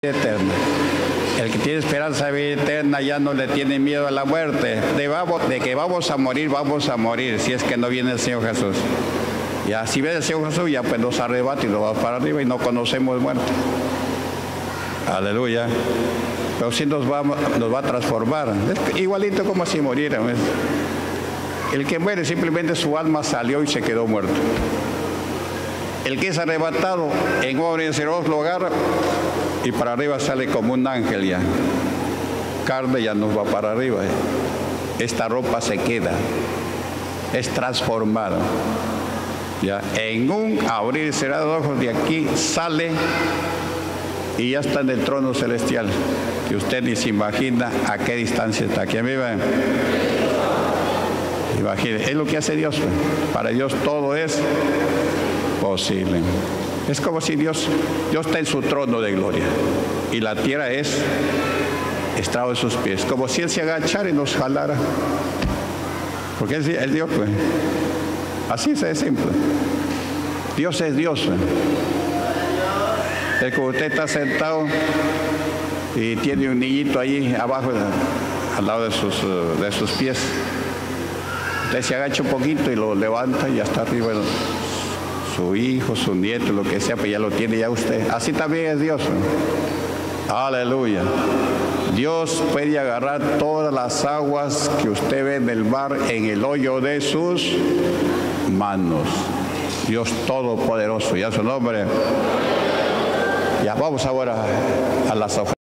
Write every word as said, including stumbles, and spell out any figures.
eterna. El que tiene esperanza de vida eterna ya no le tiene miedo a la muerte. De, vamos, de que vamos a morir, vamos a morir, si es que no viene el Señor Jesús. Ya, si viene el Señor Jesús, ya pues nos arrebata y nos va para arriba y no conocemos muerte. Aleluya. Pero sí nos va, nos va a transformar. Es igualito como si muriera. ¿Ves? El que muere simplemente su alma salió y se quedó muerto. El que es arrebatado en un venceroso lugar y para arriba sale como un ángel ya. Carne ya nos va para arriba. Esta ropa se queda. Es transformada. Ya. En un abrir y cerrar de ojos de aquí sale y ya está en el trono celestial. Que usted ni se imagina a qué distancia está. ¿Quién vive? Imagine, es lo que hace Dios. Para Dios todo es posible. Es como si Dios, Dios está en su trono de gloria y la tierra es estrado de sus pies. Como si Él se agachara y nos jalara. Porque Él es Dios, pues. Así es de simple. Dios es Dios. Es como usted está sentado y tiene un niñito ahí abajo, al lado de sus, de sus pies. Usted se agacha un poquito y lo levanta y ya está arriba su hijo, su nieto, lo que sea, pues ya lo tiene ya usted. Así también es Dios. Aleluya. Dios puede agarrar todas las aguas que usted ve en el mar en el hoyo de sus manos. Dios Todopoderoso, ya su nombre. Ya vamos ahora a las ofrendas.